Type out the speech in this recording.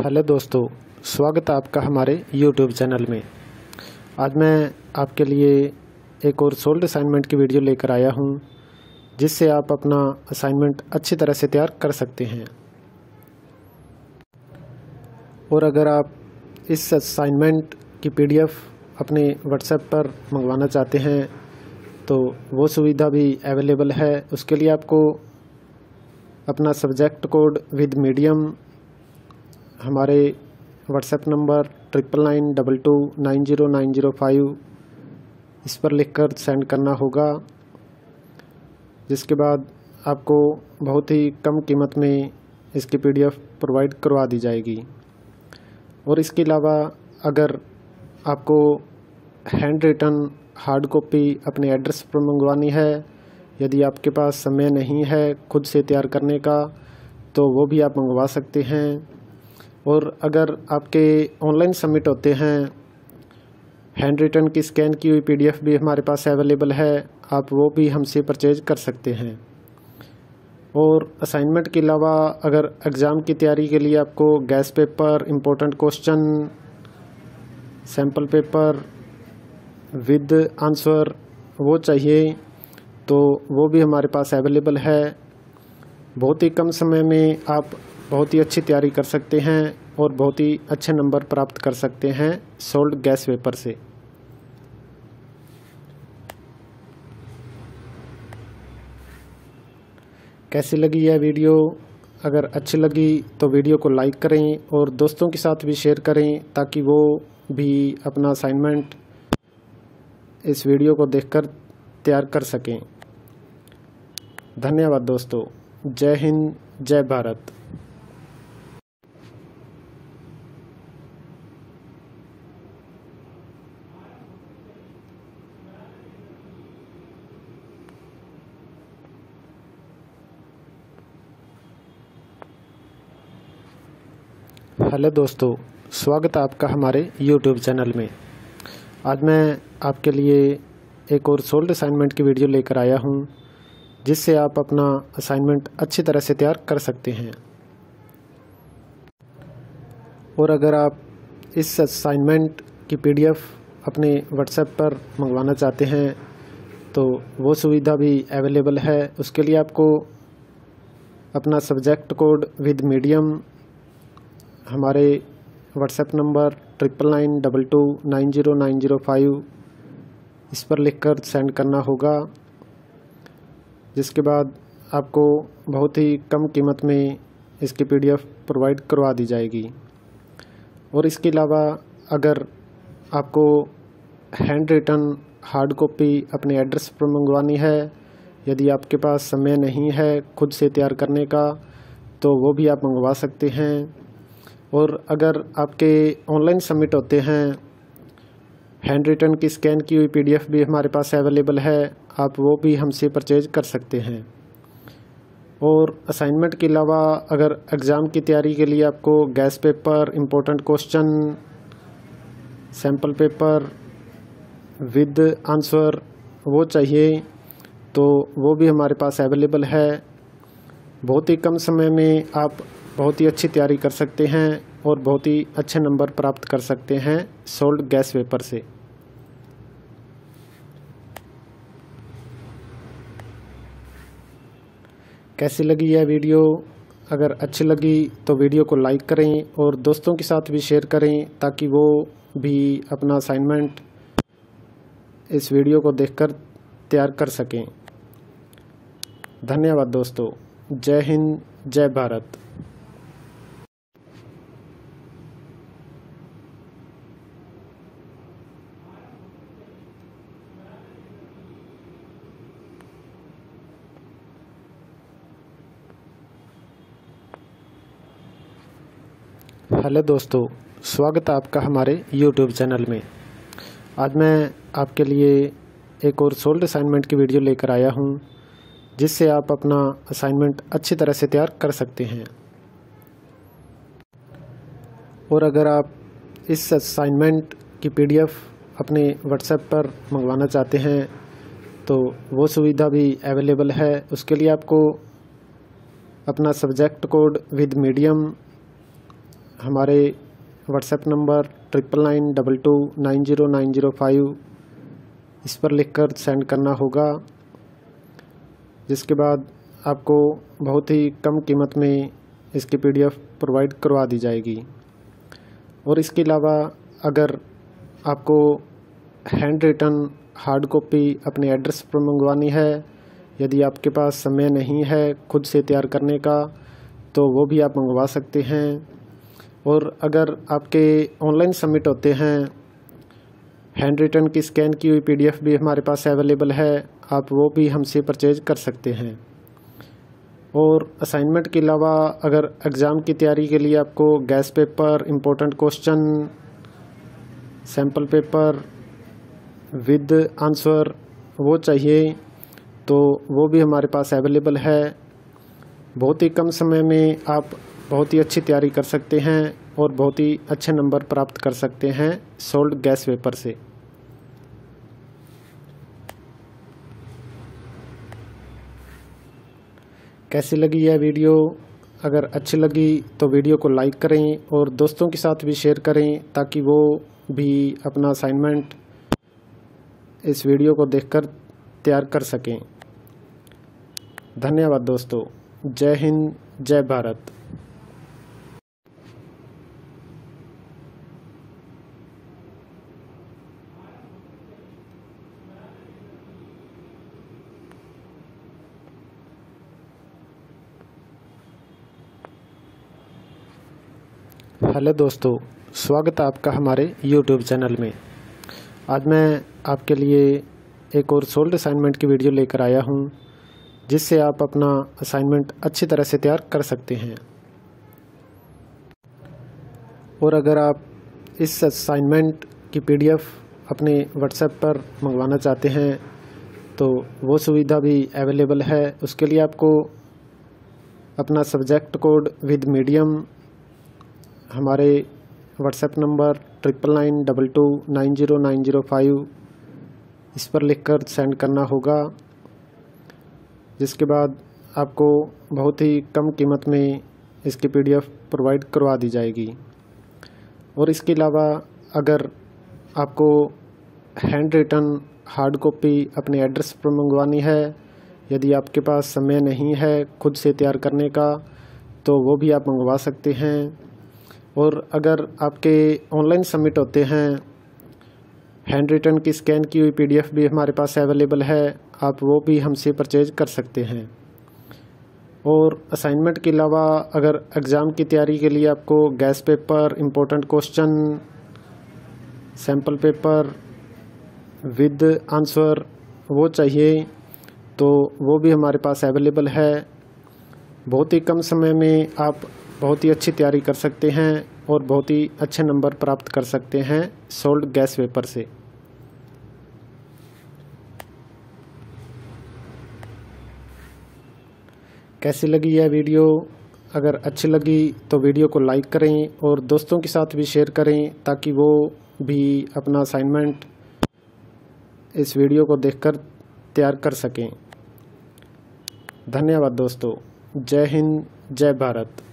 Hello दोस्तों, स्वागत है आपका हमारे YouTube चैनल में। आज मैं आपके लिए एक और सोल्ड असाइनमेंट की वीडियो लेकर आया हूं, जिससे आप अपना असाइनमेंट अच्छी तरह से तैयार कर सकते हैं। और अगर आप इस असाइनमेंट की PDF अपने WhatsApp पर मंगवाना चाहते हैं तो वो सुविधा भी अवेलेबल है। उसके लिए आपको अपना सब्जेक्ट कोड विद मीडियम हमारे WhatsApp नंबर 9992290905 इस पर लिखकर सेंड करना होगा, जिसके बाद आपको बहुत ही कम कीमत में इसकी PDF प्रोवाइड करवा दी जाएगी। और इसके अलावा अगर आपको हैंड रिटन हार्ड कॉपी अपने एड्रेस पर मंगवानी है, यदि आपके पास समय नहीं है खुद से तैयार करने का, तो वो भी आप मंगवा सकते हैं। और अगर आपके ऑनलाइन सबमिट होते हैं, हैंड रिटन की स्कैन की हुई PDF भी हमारे पास अवेलेबल है, आप वो भी हमसे परचेज कर सकते हैं। और असाइनमेंट के अलावा अगर एग्ज़ाम की तैयारी के लिए आपको guess paper, important question, sample paper with answer वो चाहिए, तो वो भी हमारे पास अवेलेबल है। बहुत ही कम समय में आप बहुत ही अच्छी तैयारी कर सकते हैं और बहुत ही अच्छे नंबर प्राप्त कर सकते हैं सोल्ड गैस पेपर से। कैसी लगी यह वीडियो? अगर अच्छी लगी तो वीडियो को लाइक करें और दोस्तों के साथ भी शेयर करें, ताकि वो भी अपना असाइनमेंट इस वीडियो को देखकर तैयार कर सकें। धन्यवाद दोस्तों। जय हिंद, जय भारत। हेलो दोस्तों, स्वागत है आपका हमारे YouTube चैनल में। आज मैं आपके लिए एक और सोल्ड असाइनमेंट की वीडियो लेकर आया हूं, जिससे आप अपना असाइनमेंट अच्छी तरह से तैयार कर सकते हैं। और अगर आप इस असाइनमेंट की PDF अपने WhatsApp पर मंगवाना चाहते हैं तो वो सुविधा भी अवेलेबल है। उसके लिए आपको अपना सब्जेक्ट कोड विद मीडियम हमारे WhatsApp नंबर 9992290905 इस पर लिखकर सेंड करना होगा, जिसके बाद आपको बहुत ही कम कीमत में इसकी PDF प्रोवाइड करवा दी जाएगी। और इसके अलावा अगर आपको हैंड रिटन हार्ड कॉपी अपने एड्रेस पर मंगवानी है, यदि आपके पास समय नहीं है खुद से तैयार करने का, तो वो भी आप मंगवा सकते हैं। और अगर आपके ऑनलाइन सबमिट होते हैं, हैंड रिटन की स्कैन की हुई PDF भी हमारे पास अवेलेबल है, आप वो भी हमसे परचेज कर सकते हैं। और असाइनमेंट के अलावा अगर एग्ज़ाम की तैयारी के लिए आपको guess paper, important question, sample paper with answer वो चाहिए, तो वो भी हमारे पास अवेलेबल है। बहुत ही कम समय में आप बहुत ही अच्छी तैयारी कर सकते हैं और बहुत ही अच्छे नंबर प्राप्त कर सकते हैं सोल्ड गैस पेपर से। कैसी लगी यह वीडियो? अगर अच्छी लगी तो वीडियो को लाइक करें और दोस्तों के साथ भी शेयर करें, ताकि वो भी अपना असाइनमेंट इस वीडियो को देखकर तैयार कर सकें। धन्यवाद दोस्तों। जय हिंद, जय भारत। हेलो दोस्तों, स्वागत है आपका हमारे YouTube चैनल में। आज मैं आपके लिए एक और सोल्ड असाइनमेंट की वीडियो लेकर आया हूं, जिससे आप अपना असाइनमेंट अच्छी तरह से तैयार कर सकते हैं। और अगर आप इस असाइनमेंट की PDF अपने WhatsApp पर मंगवाना चाहते हैं तो वो सुविधा भी अवेलेबल है। उसके लिए आपको अपना सब्जेक्ट कोड विद मीडियम हमारे व्हाट्सएप नंबर 9992290905 इस पर लिखकर सेंड करना होगा, जिसके बाद आपको बहुत ही कम कीमत में इसकी PDF प्रोवाइड करवा दी जाएगी। और इसके अलावा अगर आपको हैंड रिटन हार्ड कॉपी अपने एड्रेस पर मंगवानी है, यदि आपके पास समय नहीं है खुद से तैयार करने का, तो वो भी आप मंगवा सकते हैं। और अगर आपके ऑनलाइन सबमिट होते हैं, हैंड रिटन की स्कैन की हुई PDF भी हमारे पास अवेलेबल है, आप वो भी हमसे परचेज कर सकते हैं। और असाइनमेंट के अलावा अगर एग्ज़ाम की तैयारी के लिए आपको guess paper, important question, sample paper with answer वो चाहिए, तो वो भी हमारे पास अवेलेबल है। बहुत ही कम समय में आप बहुत ही अच्छी तैयारी कर सकते हैं और बहुत ही अच्छे नंबर प्राप्त कर सकते हैं सोल्ड गैस पेपर से। कैसी लगी यह वीडियो? अगर अच्छी लगी तो वीडियो को लाइक करें और दोस्तों के साथ भी शेयर करें, ताकि वो भी अपना असाइनमेंट इस वीडियो को देखकर तैयार कर सकें। धन्यवाद दोस्तों। जय हिंद, जय भारत। हेलो दोस्तों, स्वागत है आपका हमारे YouTube चैनल में। आज मैं आपके लिए एक और सोल्ड असाइनमेंट की वीडियो लेकर आया हूं, जिससे आप अपना असाइनमेंट अच्छी तरह से तैयार कर सकते हैं। और अगर आप इस असाइनमेंट की PDF अपने व्हाट्सएप पर मंगवाना चाहते हैं, तो वो सुविधा भी अवेलेबल है। उसके लिए आपको अपना सब्जेक्ट कोड विद मीडियम हमारे व्हाट्सएप नंबर 9992290905 इस पर लिखकर सेंड करना होगा, जिसके बाद आपको बहुत ही कम कीमत में इसकी PDF प्रोवाइड करवा दी जाएगी। और इसके अलावा अगर आपको हैंड रिटन हार्ड कॉपी अपने एड्रेस पर मंगवानी है, यदि आपके पास समय नहीं है खुद से तैयार करने का, तो वो भी आप मंगवा सकते हैं। और अगर आपके ऑनलाइन सबमिट होते हैं, हैंड रिटन की स्कैन की हुई PDF भी हमारे पास अवेलेबल है, आप वो भी हमसे परचेज कर सकते हैं। और असाइनमेंट के अलावा अगर एग्ज़ाम की तैयारी के लिए आपको guess paper, important question, sample paper with answer वो चाहिए, तो वो भी हमारे पास अवेलेबल है। बहुत ही कम समय में आप बहुत ही अच्छी तैयारी कर सकते हैं और बहुत ही अच्छे नंबर प्राप्त कर सकते हैं सोल्ड गैस पेपर से। कैसी लगी यह वीडियो? अगर अच्छी लगी तो वीडियो को लाइक करें और दोस्तों के साथ भी शेयर करें, ताकि वो भी अपना असाइनमेंट इस वीडियो को देखकर तैयार कर सकें। धन्यवाद दोस्तों। जय हिंद, जय भारत।